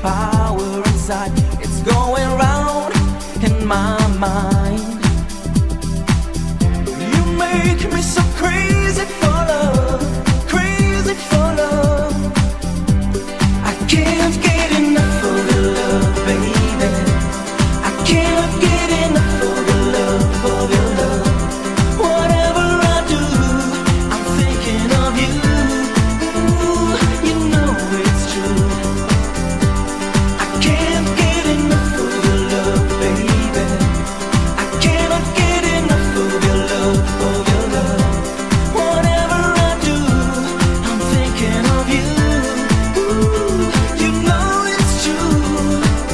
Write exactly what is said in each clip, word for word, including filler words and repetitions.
power inside. It's going round in my mind. You make me so crazy for love, crazy for love. I can't get enough of your love, baby. I can't get enough of your love, of your love. Whatever I do, I'm thinking of you. Ooh, you know it's true. I can't get enough of your love, baby. I cannot get enough of your love, of your love. Whatever I do, I'm thinking of you. Ooh, you know it's true.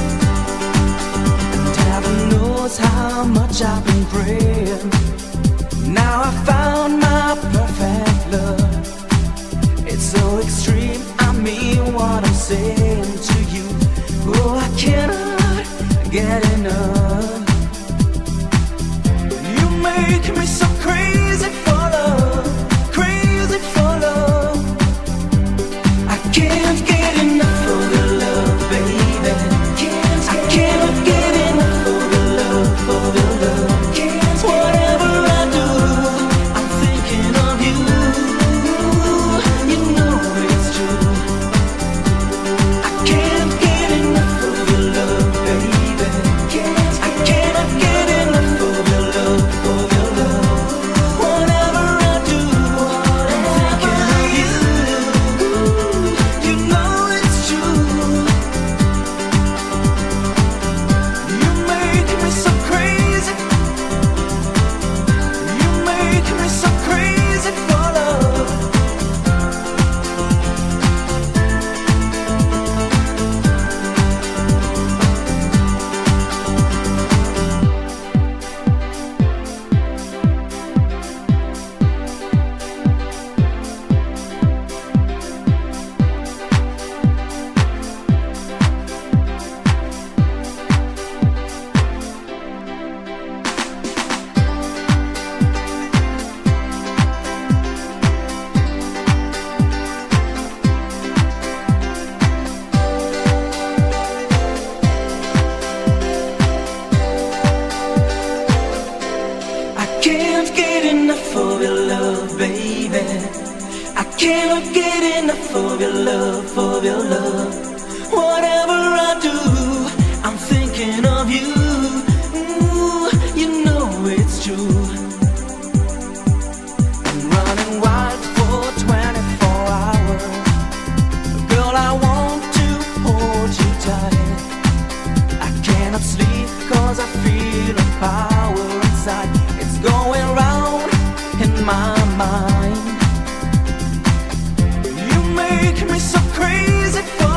And heaven knows how much I've been praying. Now I found my perfect love. It's so extreme, I mean what I'm saying to you. Oh, I cannot get enough. You make me so crazy for love, crazy for love. I can't get enough of your love, baby. I cannot get enough of your love, of your love. Whatever I do, I'm thinking of you. You know it's true. I can't get enough of your love, baby. I cannot get enough of your love, of your love. Whatever I do, I'm thinking of you. You know it's true. You make me so crazy. You make me so crazy for love. I can't get enough of your love, baby. I cannot get enough of your love, of your love. Whatever I do, I'm thinking of you. Ooh, you know it's true. I'm running wild for twenty-four hours. Girl, I want to hold you tight. I cannot sleep cause I feel a power inside. It's going round in my mind. You make me so crazy for